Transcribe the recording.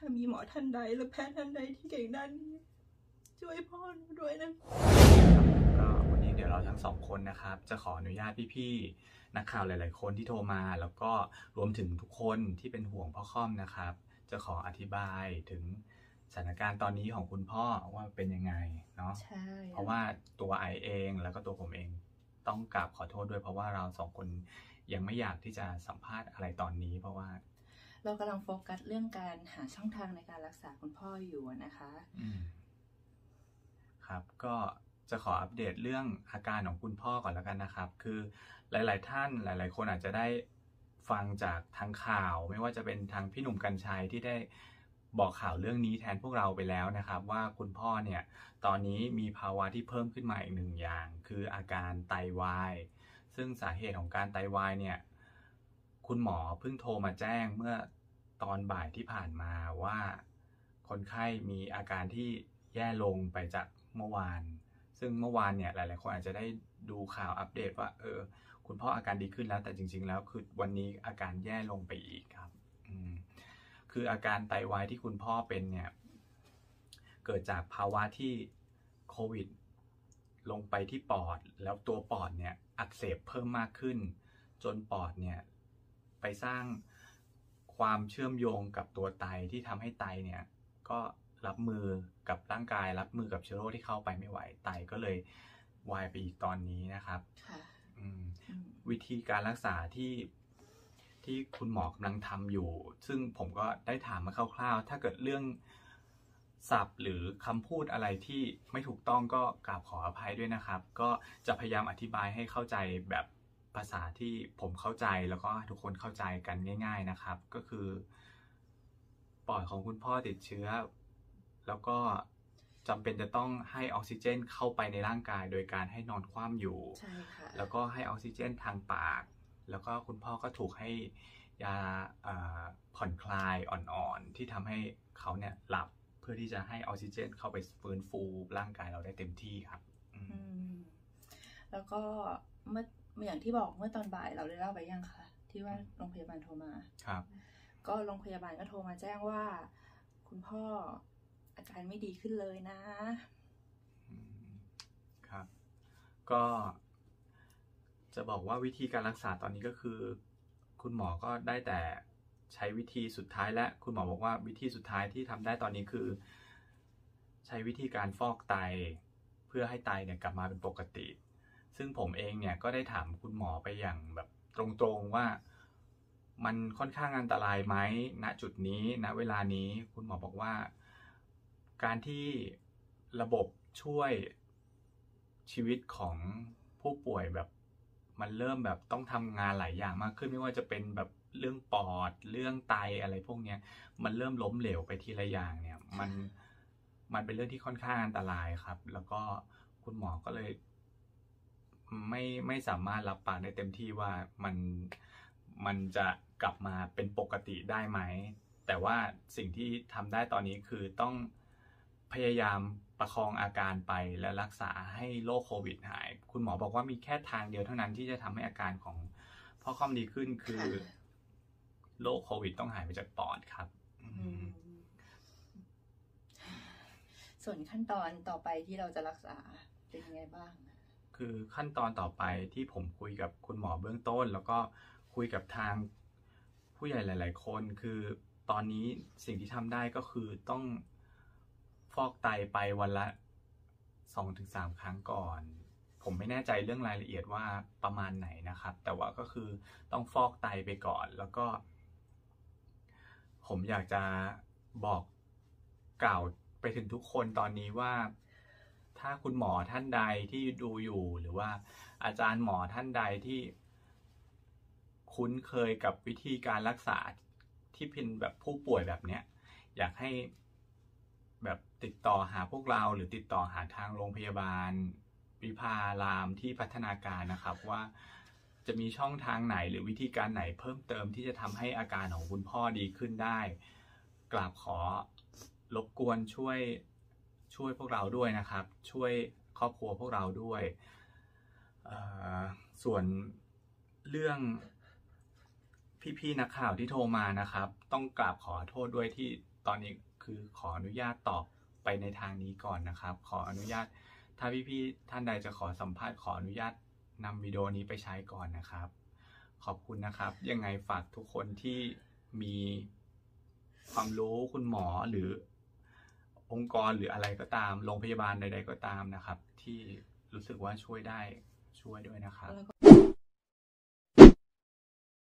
ามีหมอท่านใดหรือแพทย์ท่านใดที่เก่งด้านนี้ช่วยพ่อหนูด้วยนะก็วันนี้เดี๋ยวเราทั้งสองคนนะครับจะขออนุญาตพี่ๆนักข่าวหลายๆคนที่โทรมาแล้วก็รวมถึงทุกคนที่เป็นห่วงพ่อค่อมนะครับจะขออธิบายถึงสถานการณ์ตอนนี้ของคุณพ่อว่าเป็นยังไงเนาะใช่เพราะว่าตัวไอเองแล้วก็ตัวผมเองต้องกราบขอโทษด้วยเพราะว่าเราสองคนยังไม่อยากที่จะสัมภาษณ์อะไรตอนนี้เพราะว่าเรากำลังโฟกัสเรื่องการหาช่องทางในการรักษาคุณพ่ออยู่นะคะครับก็จะขออัปเดตเรื่องอาการของคุณพ่อก่อนแล้วกันนะครับคือหลายๆท่านหลายๆคนอาจจะได้ฟังจากทางข่าวไม่ว่าจะเป็นทางพี่หนุ่มกรรชัยที่ได้บอกข่าวเรื่องนี้แทนพวกเราไปแล้วนะครับว่าคุณพ่อเนี่ยตอนนี้มีภาวะที่เพิ่มขึ้นมาอีกหนึ่งอย่างคืออาการไตวายซึ่งสาเหตุของการไตวายเนี่ยคุณหมอเพิ่งโทรมาแจ้งเมื่อตอนบ่ายที่ผ่านมาว่าคนไข้มีอาการที่แย่ลงไปจากเมื่อวานซึ่งเมื่อวานเนี่ยหลายๆคนอาจจะได้ดูข่าวอัปเดตว่าคุณพ่ออาการดีขึ้นแล้วแต่จริงๆแล้วคือวันนี้อาการแย่ลงไปอีกครับคืออาการไตวายที่คุณพ่อเป็นเนี่ยเกิดจากภาวะที่โควิดลงไปที่ปอดแล้วตัวปอดเนี่ยอักเสบเพิ่มมากขึ้นจนปอดเนี่ยไปสร้างความเชื่อมโยงกับตัวไตที่ทำให้ไตเนี่ยก็รับมือกับร่างกายรับมือกับเชื้อโรคที่เข้าไปไม่ไหวไตก็เลยวายไปอีกตอนนี้นะครับวิธีการรักษาที่คุณหมอกำลังทำอยู่ซึ่งผมก็ได้ถามมาคร่าวๆถ้าเกิดเรื่องศัพท์หรือคำพูดอะไรที่ไม่ถูกต้องก็กราบขออภัยด้วยนะครับก็จะพยายามอธิบายให้เข้าใจแบบภาษาที่ผมเข้าใจแล้วก็ทุกคนเข้าใจกันง่ายๆนะครับก็คือปอดของคุณพ่อติดเชื้อแล้วก็จำเป็นจะต้องให้ออกซิเจนเข้าไปในร่างกายโดยการให้นอนคว่ำอยู่แล้วก็ให้ออกซิเจนทางปากแล้วก็คุณพ่อก็ถูกให้ยาผ่อนคลายอ่อนๆที่ทำให้เขาเนี่ยหลับเพื่อที่จะให้ออกซิเจนเข้าไปฟื้นฟูร่างกายเราได้เต็มที่ครับแล้วก็เมื่ออย่างที่บอกเมื่อตอนบ่ายเราได้เล่าไปยังคะที่ว่าโรงพยาบาลโทรมาครับก็โรงพยาบาลก็โทรมาแจ้งว่าคุณพ่ออาการไม่ดีขึ้นเลยนะครับก็จะบอกว่าวิธีการรักษาตอนนี้ก็คือคุณหมอก็ได้แต่ใช้วิธีสุดท้ายและคุณหมอบอกว่าวิธีสุดท้ายที่ทำได้ตอนนี้คือใช้วิธีการฟอกไตเพื่อให้ไตเนี่ยกลับมาเป็นปกติซึ่งผมเองเนี่ยก็ได้ถามคุณหมอไปอย่างแบบตรงๆว่ามันค่อนข้างอันตรายไหมณจุดนี้ณเวลานี้คุณหมอบอกว่าการที่ระบบช่วยชีวิตของผู้ป่วยแบบมันเริ่มแบบต้องทำงานหลายอย่างมากขึ้นไม่ว่าจะเป็นแบบเรื่องปอดเรื่องไตอะไรพวกนี้มันเริ่มล้มเหลวไปทีละอย่างเนี่ยมันเป็นเรื่องที่ค่อนข้างอันตรายครับแล้วก็คุณหมอก็เลยไม่สามารถรับปากได้เต็มที่ว่ามันจะกลับมาเป็นปกติได้ไหมแต่ว่าสิ่งที่ทำได้ตอนนี้คือต้องพยายามประคองอาการไปและรักษาให้โรคโควิดหายคุณหมอบอกว่ามีแค่ทางเดียวเท่านั้นที่จะทำให้อาการของพ่อค่อมดีขึ้นคือโรคโควิดต้องหายไปจากปอดครับส่วนขั้นตอนต่อไปที่เราจะรักษาเป็นยังไงบ้างคือขั้นตอนต่อไปที่ผมคุยกับคุณหมอเบื้องต้นแล้วก็คุยกับทางผู้ใหญ่หลายๆคนคือตอนนี้สิ่งที่ทำได้ก็คือต้องฟอกไตไปวันละ 2-3 ครั้งก่อนผมไม่แน่ใจเรื่องรายละเอียดว่าประมาณไหนนะครับแต่ว่าก็คือต้องฟอกไตไปก่อนแล้วก็ผมอยากจะบอกกล่าวไปถึงทุกคนตอนนี้ว่าถ้าคุณหมอท่านใดที่ดูอยู่หรือว่าอาจารย์หมอท่านใดที่คุ้นเคยกับวิธีการรักษาที่เป็นแบบผู้ป่วยแบบเนี้ยอยากให้แบบติดต่อหาพวกเราหรือติดต่อหาทางโรงพยาบาลวิภารามที่พัฒนาการนะครับว่าจะมีช่องทางไหนหรือวิธีการไหนเพิ่มเติมที่จะทำให้อาการของคุณพ่อดีขึ้นได้กราบขอรบกวนช่วยพวกเราด้วยนะครับช่วยครอบครัวพวกเราด้วยส่วนเรื่องพี่ๆนักข่าวที่โทรมานะครับต้องกราบขอโทษด้วยที่ตอนนี้คือขออนุญาตตอบไปในทางนี้ก่อนนะครับ ขออนุญาตถ้าพี่ๆท่านใดจะขอสัมภาษณ์ขออนุญาตนำวิดีโอนี้ไปใช้ก่อนนะครับขอบคุณนะครับยังไงฝากทุกคนที่มีความรู้คุณหมอหรือองค์กรหรืออะไรก็ตามโรงพยาบาลใดๆก็ตามนะครับที่รู้สึกว่าช่วยได้ช่วยด้วยนะครับ